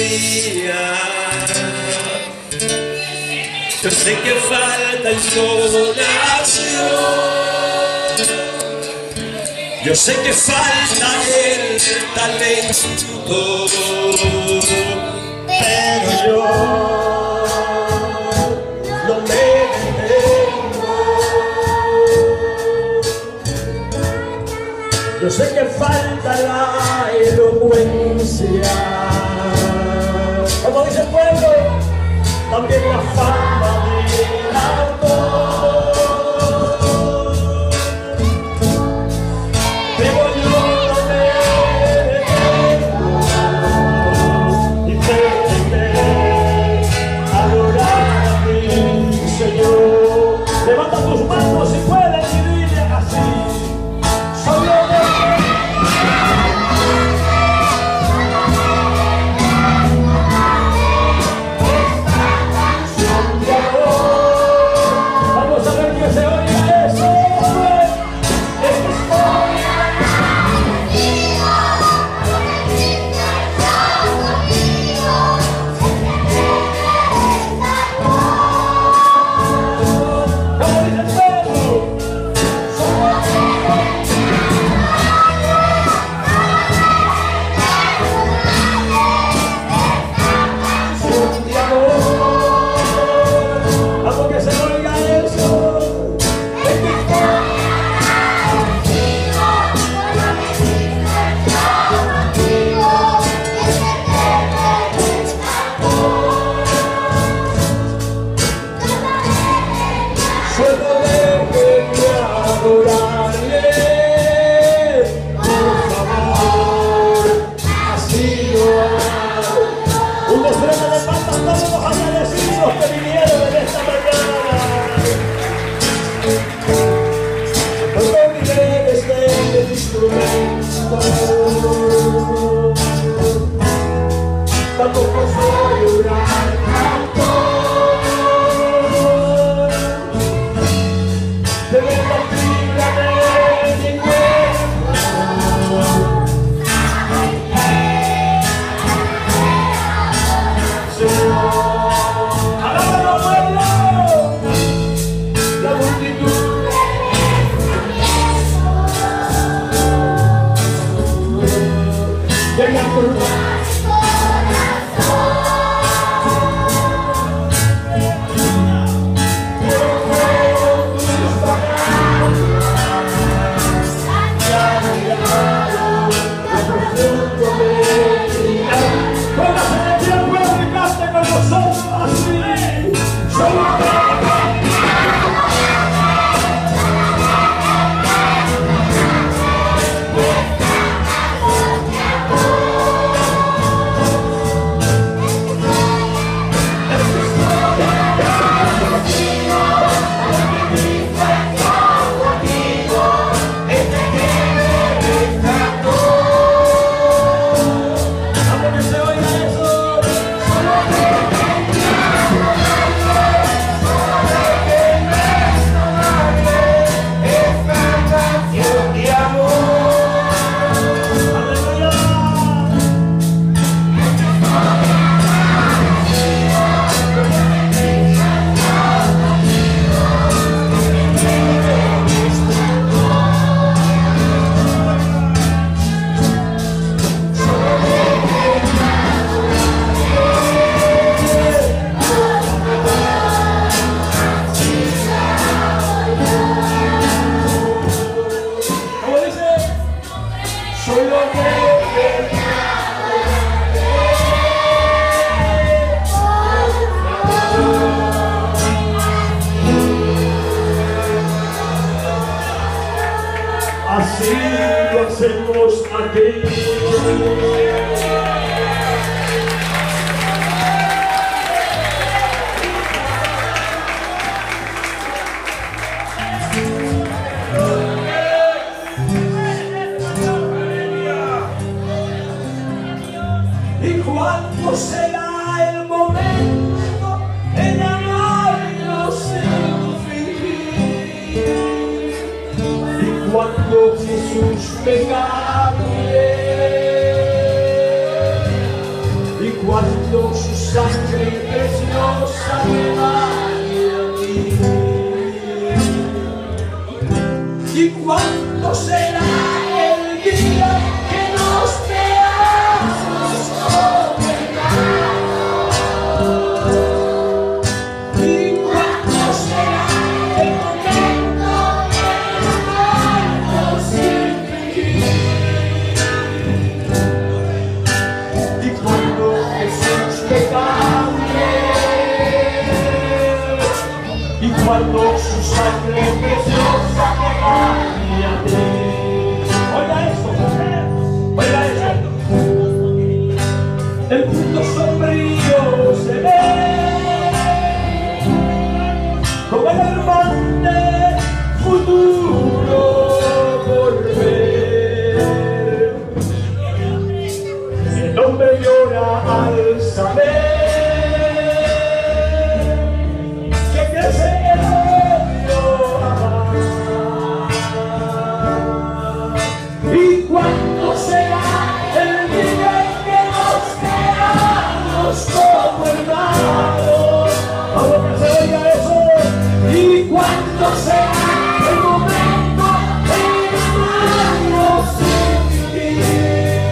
día. Yo sé que falta entonación, yo sé que falta el talento, pero yo no me detengo. Yo sé que falta la elocuencia, como dice el pueblo, también la fama del autor. Pero yo no me detengo y pretender adorar a mi Señor. Levanta tus manos si puedes y dile así: soy yo. Tampoco soy un gran autor, de verdad líbrame de mi cuerpo. Alábalo, pueblo, la multitud de la curva. Así lo hacemos aquí. ¿Y cuándo será el momento en amarnos sin fin? Cuando Jesús me cambie y cuando cuando su sangre preciosa me bañe a ti. ¿Y cuándo será el día que nos veamos como hermanos? ¿Y cuándo será el momento de amarnos sin fingir? ¿Y cuándo Jesús te cambie? ¿Y cuándo su sangre preciosa te cambie a ti? Oiga eso, mujer, oiga eso. El mundo sombrío se ve como el alarmante futuro por ver. El hombre llora al saber que crece el odio amar. ¿Y cuándo será el día en que nos veamos como hermanos? Ahora que se oiga eso. ¿Y cuándo será el momento de amarnos sin fingir?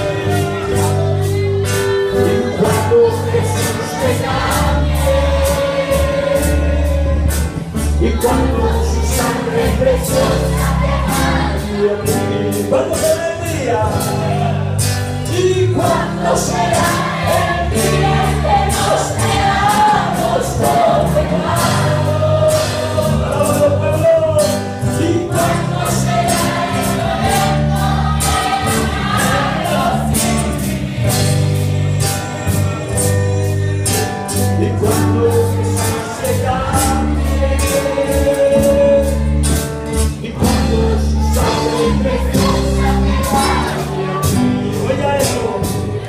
¿Y cuándo Jesús te cambie? ¿Y cuándo su sangre preciosa te cambie a ti? ¿Cuándo será el día? ¿Y cuándo será el día en que nos veamos como hermanos? ¡Alabado pueblo! ¿Y cuándo será el momento de amarnos sin fingir? ¿Y cuándo Jesús te cambie? ¿Y cuándo su sangre preciosa te cambie a ti? Oiga eso.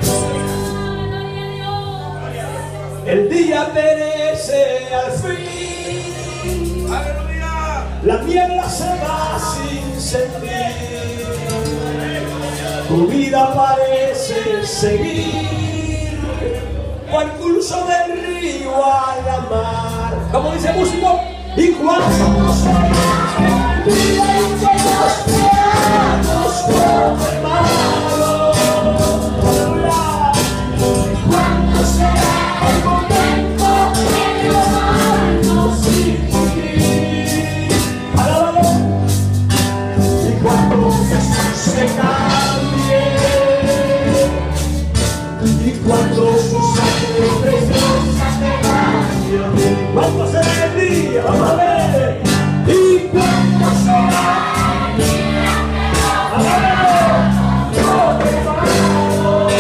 El día perece al fin. ¡Aleluya! La niebla se va sin sentir. Tu vida parece seguir cual curso del río a la mar. Como dice el músico. ¿Y cuándo será el día en que nos veamos como hermanos? ¡Aleluya! ¿Cuándo será el momento de amarnos sin fingir? ¡Alábalo! ¿Y cuándo Jesús te cambie? ¿Y cuándo su sangre preciosa te cambie a ti? ¿Cuándo será el día? Vamos a ver. ¿Y cuándo será el día que nos veamos como hermanos?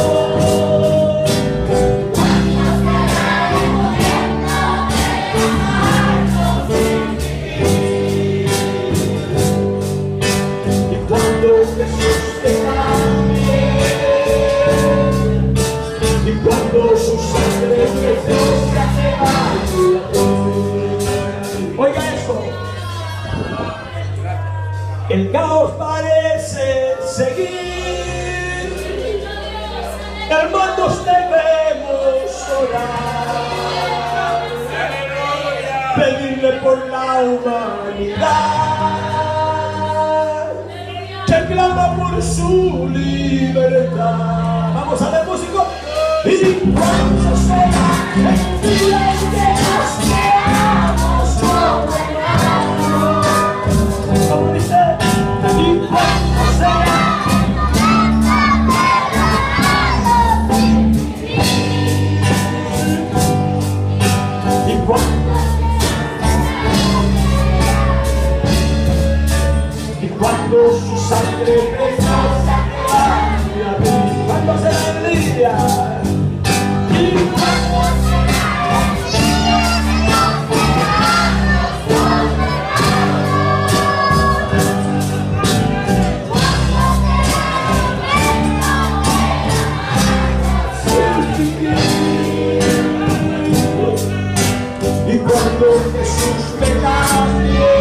¿Cuándo será el momento de amarnos sin fingir? ¿Y cuándo Jesús te cambie? ¿Y cuándo su sangre preciosa te cambie a ti? Oiga eso. El caos parece seguir. Hermanos, debemos orar, pedirle por la humanidad que clama por su libertad. Vamos a ver, músico. ¿Y cuándo será el día en que nos veamos como hermanos? ¿Cómo dice? ¿Y cuándo será el momento de amarnos sin fingir? ¿Y cuándo? ¿Y cuándo su sangre preciosa te cambie a ti? ¿Cuándo será el día? ¿Y cuándo será el día que nos veamos como hermanos? ¿Cuándo será el momento de amarnos sin fingir? ¿Y cuándo Jesús te cambie?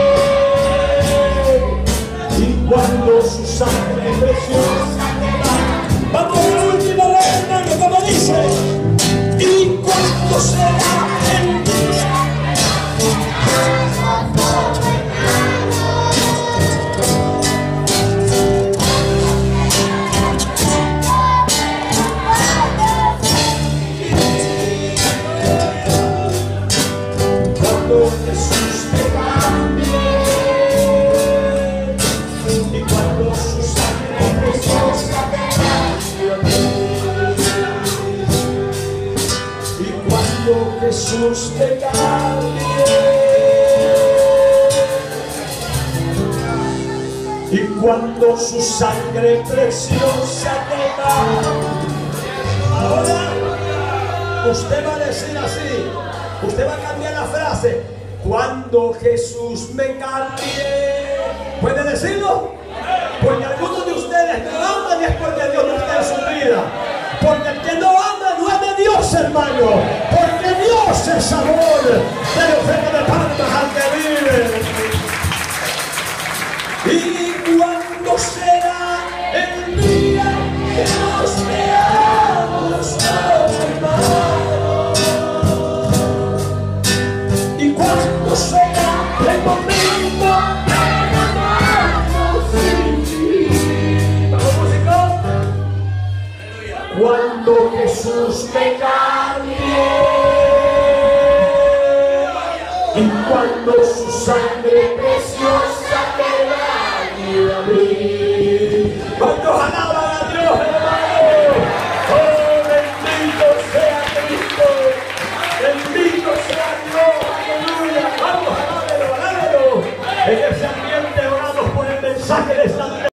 ¿Y cuándo su sangre preciosa te cambie? Vamos a la última vez, hermano, como dice. Jesús me cambie y cuando su sangre preciosa derrame. Ahora usted va a decir así, usted va a cambiar la frase: cuando Jesús me cambie. ¿Puede decirlo? Porque algunos de ustedes no aman y es porque Dios no está en su vida. Porque el que no ama no es de Dios, hermano. Porque Dios es amor. De los de palmas al que vive. ¿Y cuándo será el día que nos veamos, hermano? ¿Y cuándo será el momento de amarnos sin ti? ¿Vamos, músico? Cuando Jesús me cambie y cuando su sangre preciosa